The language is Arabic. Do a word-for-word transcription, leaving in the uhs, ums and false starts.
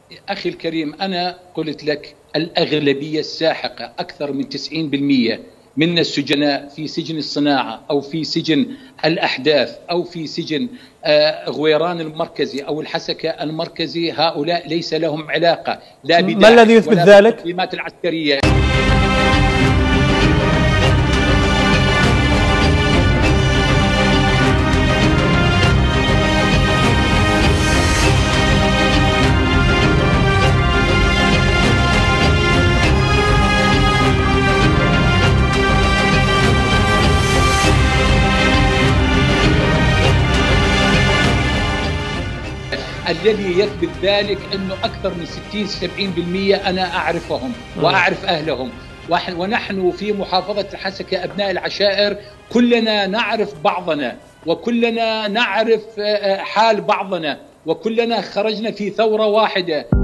أخي الكريم، أنا قلت لك الأغلبية الساحقة أكثر من تسعين بالمئة من السجناء في سجن الصناعة أو في سجن الأحداث أو في سجن غويران المركزي أو الحسكة المركزي، هؤلاء ليس لهم علاقة لا بداعش ما الذي يثبت ولا ذلك؟ بالتنظيمات العسكرية. الذي يثبت ذلك أنه أكثر من ستين سبعين بالمئة أنا أعرفهم وأعرف أهلهم، ونحن في محافظة الحسكة أبناء العشائر كلنا نعرف بعضنا وكلنا نعرف حال بعضنا وكلنا خرجنا في ثورة واحدة.